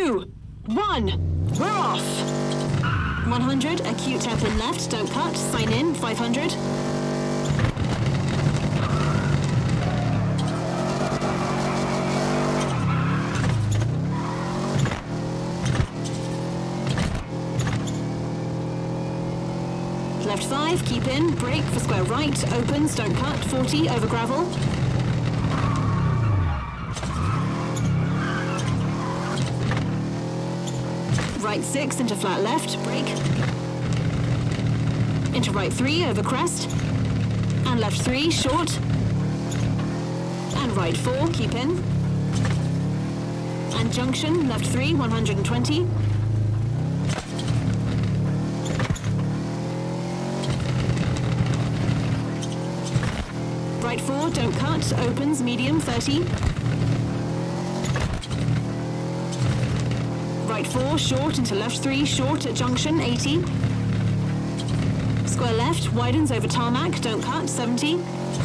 2, 1. We're off. 100, acute hairpin left, don't cut, sign in, 500. Left 5, keep in, brake for square right, opens, don't cut, 40 over gravel. Right 6 into flat left, brake. Into right 3 over crest. And left 3, short. And right 4, keep in. And junction, left 3, 120. Right 4, don't cut, opens, medium, 30. Right 4, short into left 3, short at junction, 80. Square left, widens over tarmac, don't cut, 70.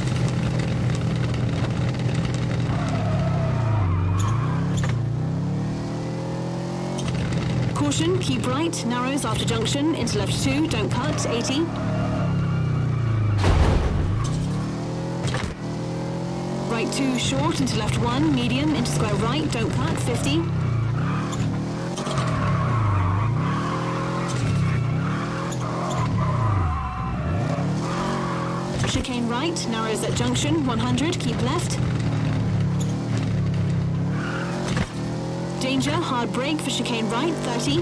Caution, keep right, narrows after junction, into left 2, don't cut, 80. Right 2, short into left 1, medium, into square right, don't cut, 50. Chicane right, narrows at junction, 100, keep left. Danger, hard brake for chicane right, 30.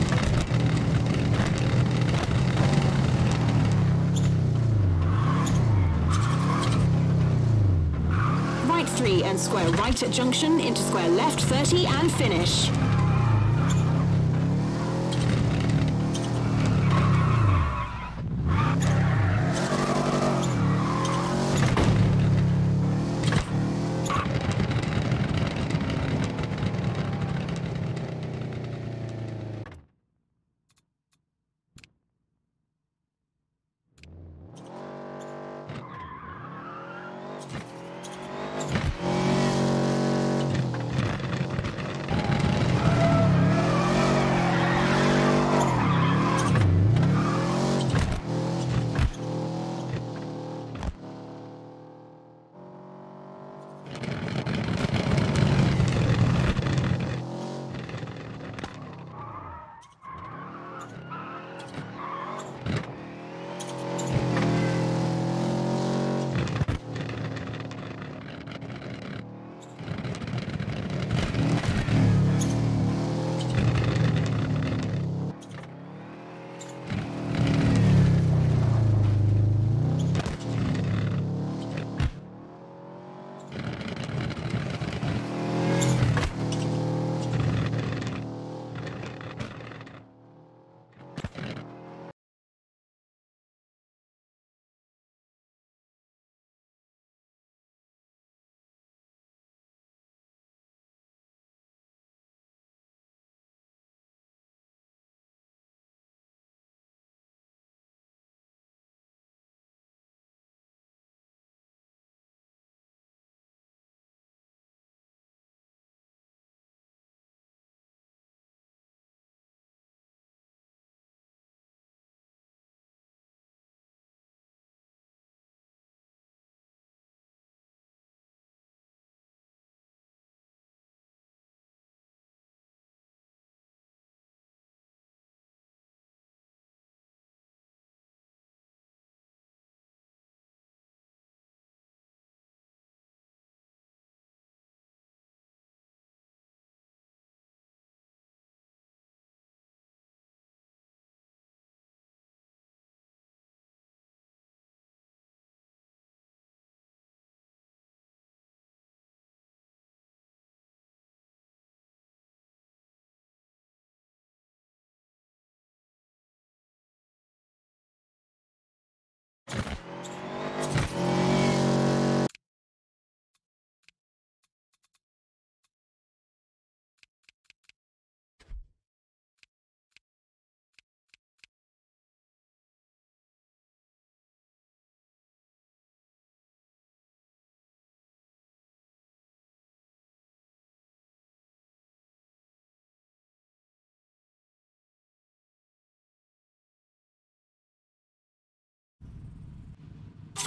Right 3 and square right at junction, into square left, 30 and finish.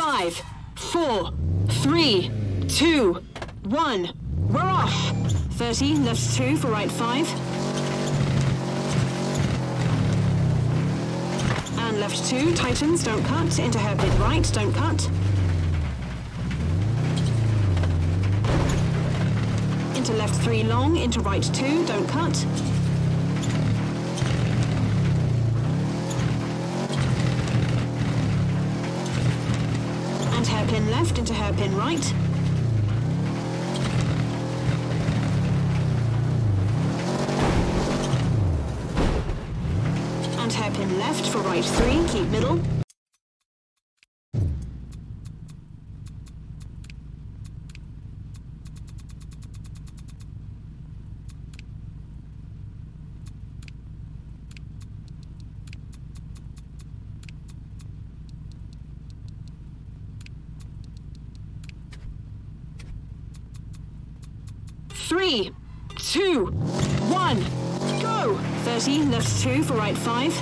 5, 4, 3, 2, 1. We're off. 30, left 2 for right 5. And left 2, tightens, don't cut. Into hairpin right, don't cut. Into left 3 long, into right 2, don't cut. And hairpin left into hairpin right. And hairpin left for right 3, keep middle. Three, 2, 1, go! 30, left 2 for right 5.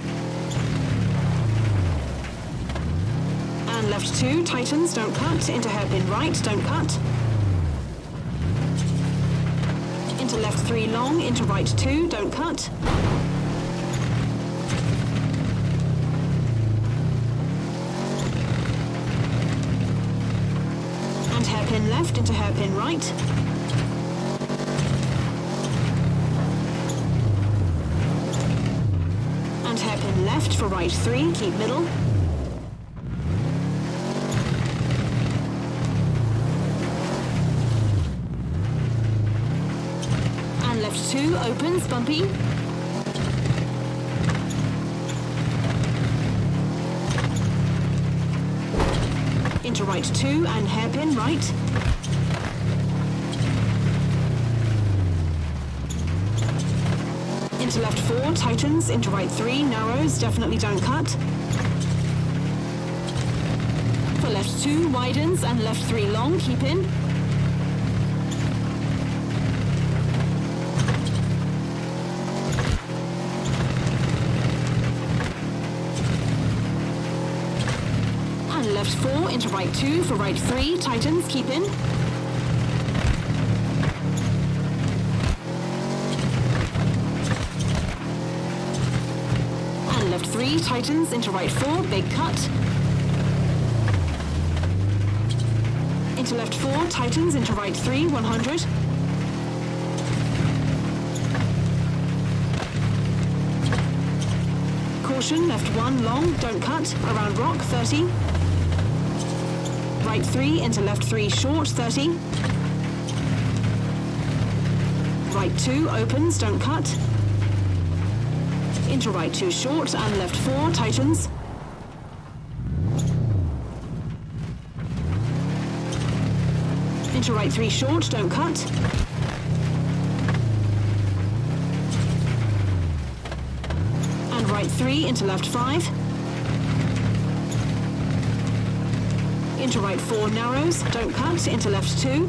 And left 2, tightens, don't cut. Into hairpin right, don't cut. Into left 3 long, into right 2, don't cut. And hairpin left into hairpin right. And hairpin left for right 3, keep middle. And left 2, opens, bumpy. Into right 2 and hairpin right. Into left 4, tightens, into right 3, narrows, definitely don't cut. For left 2, widens, and left 3 long, keep in. And left 4, into right 2, for right 3, tightens, keep in. Left 3, tightens, into right 4, big cut. Into left 4, tightens, into right 3, 100. Caution, left 1, long, don't cut, around rock, 30. Right 3, into left 3, short, 30. Right 2, opens, don't cut. Into right 2 short and left 4, tightens. Into right 3 short, don't cut. And right 3 into left 5. Into right 4 narrows, don't cut, into left 2.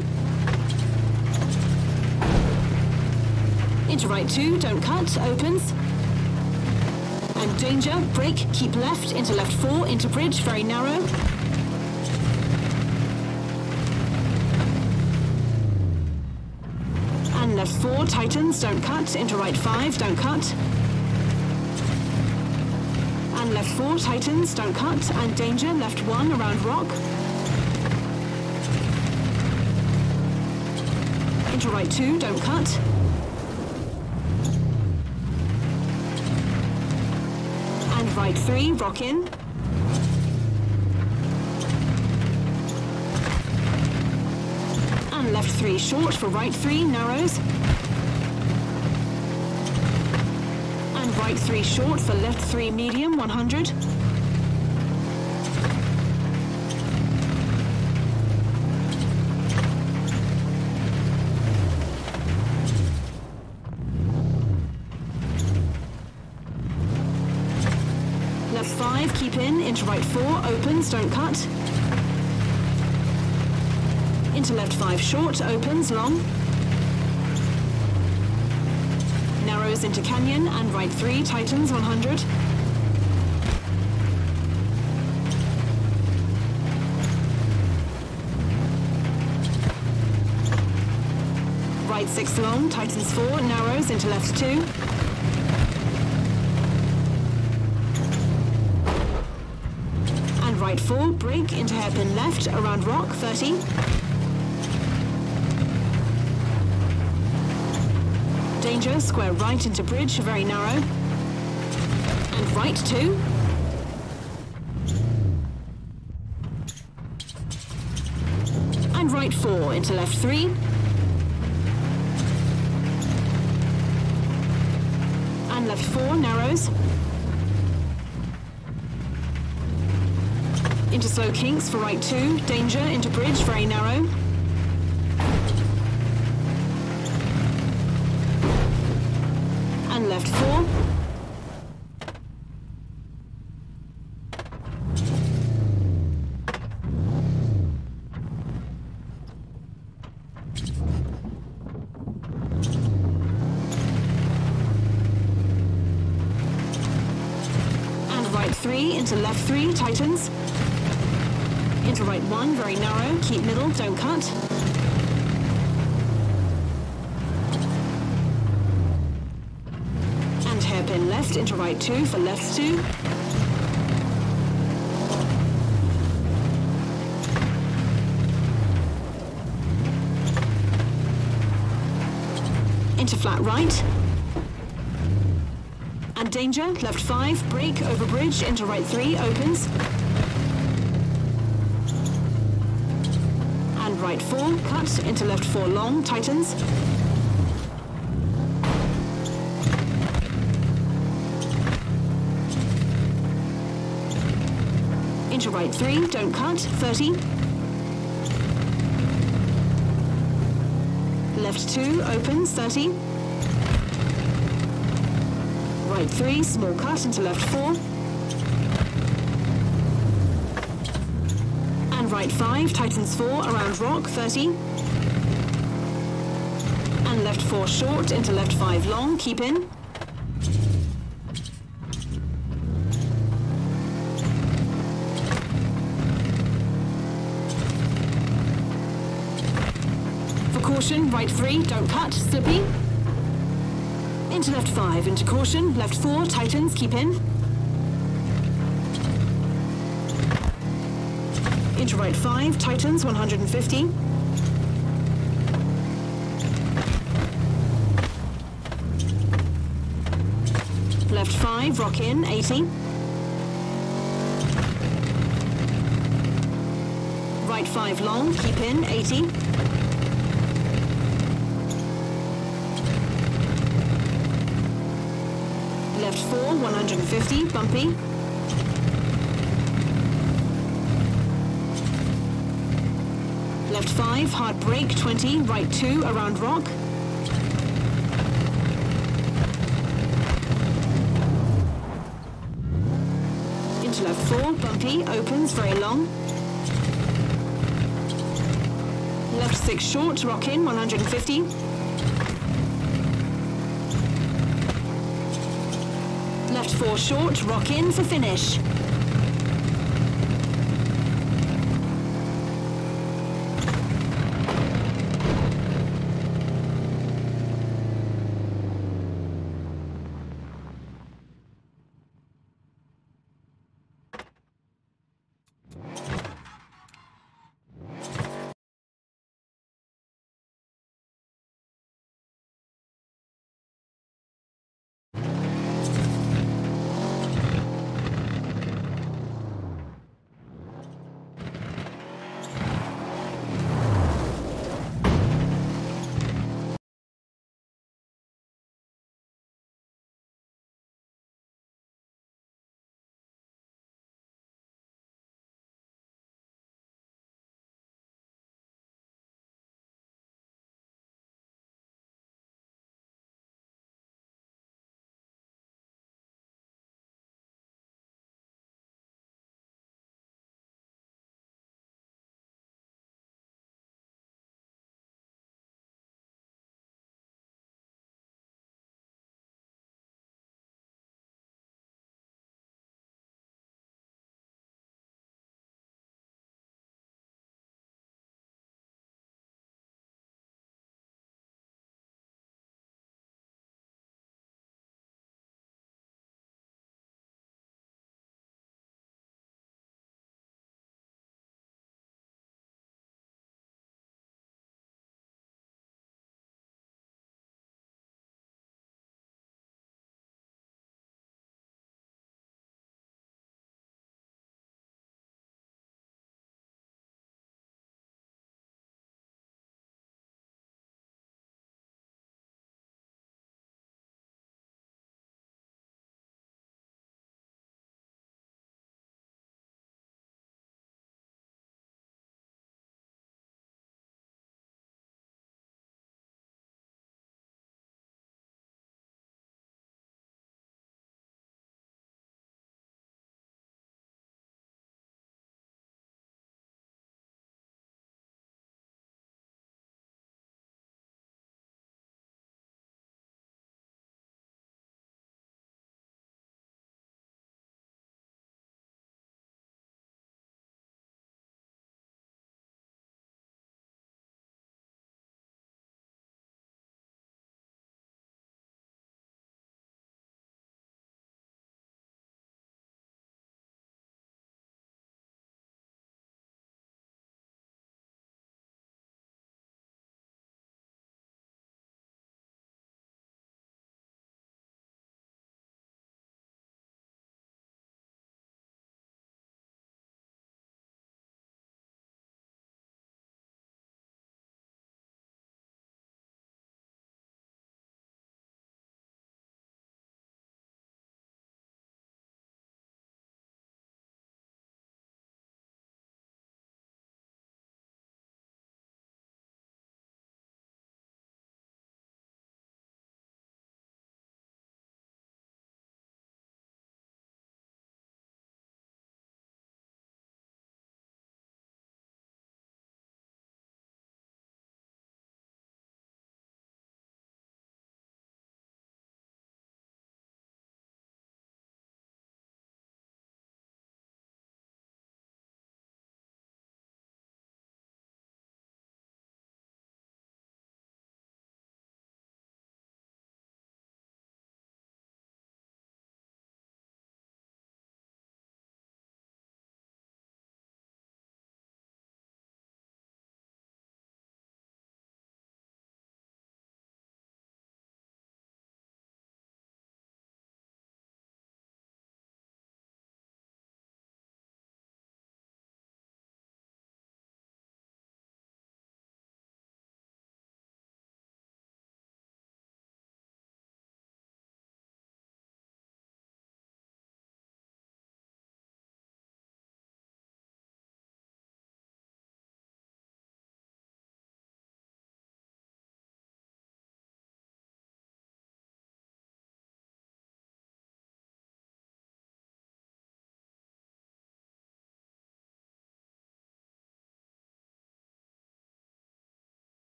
Into right 2, don't cut, opens. And danger, brake, keep left, into left 4, into bridge, very narrow. And left 4, tightens, don't cut, into right 5, don't cut. And left 4, tightens, don't cut, and danger, left 1, around rock. Into right 2, don't cut. Right 3, rock in. And left 3 short for right 3, narrows. And right 3 short for left 3, medium, 100. Left 5, keep in, into right 4, opens, don't cut. Into left 5 short, opens, long. Narrows into canyon, and right 3, tightens, 100. right 6 long, tightens 4, narrows into left 2. And right 4, brake into hairpin left, around rock, 30. Danger, square right into bridge, very narrow. And right 2. And right 4 into left 3. And left 4, narrows. Into slow kinks for right 2, danger, into bridge, very narrow. And left 4. And right 3 into left 3, tightens. Into right 1, very narrow, keep middle, don't cut. And hairpin left into right 2 for left 2. Into flat right. And danger, left 5, brake over bridge into right 3, opens. And right 4, cut into left 4 long, tightens. Into right 3, don't cut, 30. Left 2, opens, 30. Right 3, small cut into left 4. And right 5, tightens 4, around rock, 30. And left 4 short into left 5 long, keep in. For caution, right 3, don't cut, slippy. Into left 5, into caution, left 4, tightens, keep in. Into right 5, tightens, 150. Left 5, rock in, 80. Right 5 long, keep in, 80. Left 4, 150, bumpy. Left 5, hard brake, 20, right 2, around rock. Into left 4, bumpy, opens, very long. Left 6 short, rock in, 150. Left 4 short, rock in for finish.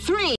3.